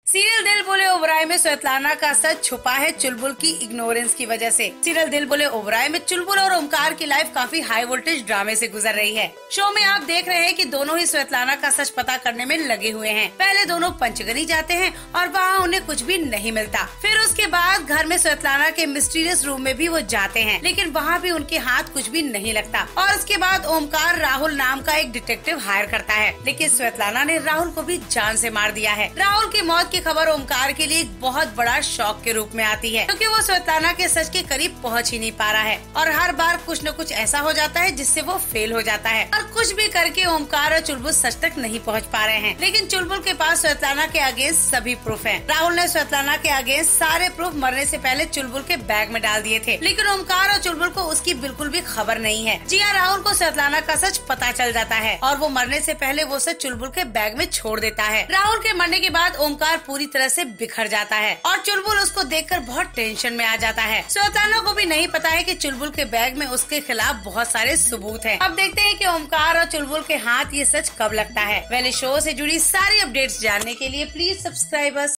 Serial दिल बोले ओबराय में स्वेतलाना का सच छुपा है चुलबुल की इग्नोरेंस की वजह से। सीरियल दिल बोले ओबराय में चुलबुल और ओमकार की लाइफ काफी हाई वोल्टेज ड्रामे से गुजर रही है। शो में आप देख रहे हैं कि दोनों ही स्वेतलाना का सच पता करने में लगे हुए हैं। पहले दोनों पंचगनी जाते हैं और वहाँ उन्हें कुछ भी नहीं मिलता। फिर उसके बाद घर में स्वेतलाना के मिस्टीरियस रूम में भी वो जाते हैं, लेकिन वहाँ भी उनके हाथ कुछ भी नहीं लगता। और उसके बाद ओमकार राहुल नाम का एक डिटेक्टिव हायर करता है, लेकिन स्वेतलाना ने राहुल को भी जान से मार दिया है। राहुल की मौत की खबर ओमकार के लिए एक बहुत बड़ा शॉक के रूप में आती है, क्योंकि वो स्वेतलाना के सच के करीब पहुंच ही नहीं पा रहा है और हर बार कुछ न कुछ ऐसा हो जाता है जिससे वो फेल हो जाता है। और कुछ भी करके ओमकार और चुलबुल सच तक नहीं पहुंच पा रहे हैं, लेकिन चुलबुल के पास स्वेतलाना के अगेंस्ट सभी प्रूफ हैं। राहुल ने स्वेतलाना के अगेंस्ट सारे प्रूफ मरने से पहले चुलबुल के बैग में डाल दिए थे, लेकिन ओमकार और चुलबुल को उसकी बिल्कुल भी खबर नहीं है। जी हाँ, राहुल को स्वेतलाना का सच पता चल जाता है और वो मरने से पहले वो सच चुलबुल के बैग में छोड़ देता है। राहुल के मरने के बाद ओमकार पूरी तरह से बिखर जाता है और चुलबुल उसको देखकर बहुत टेंशन में आ जाता है। स्वेतलाना को भी नहीं पता है कि चुलबुल के बैग में उसके खिलाफ बहुत सारे सबूत हैं। अब देखते हैं कि ओमकार और चुलबुल के हाथ ये सच कब लगता है। पहले शो से जुड़ी सारी अपडेट्स जानने के लिए प्लीज सब्सक्राइब अस।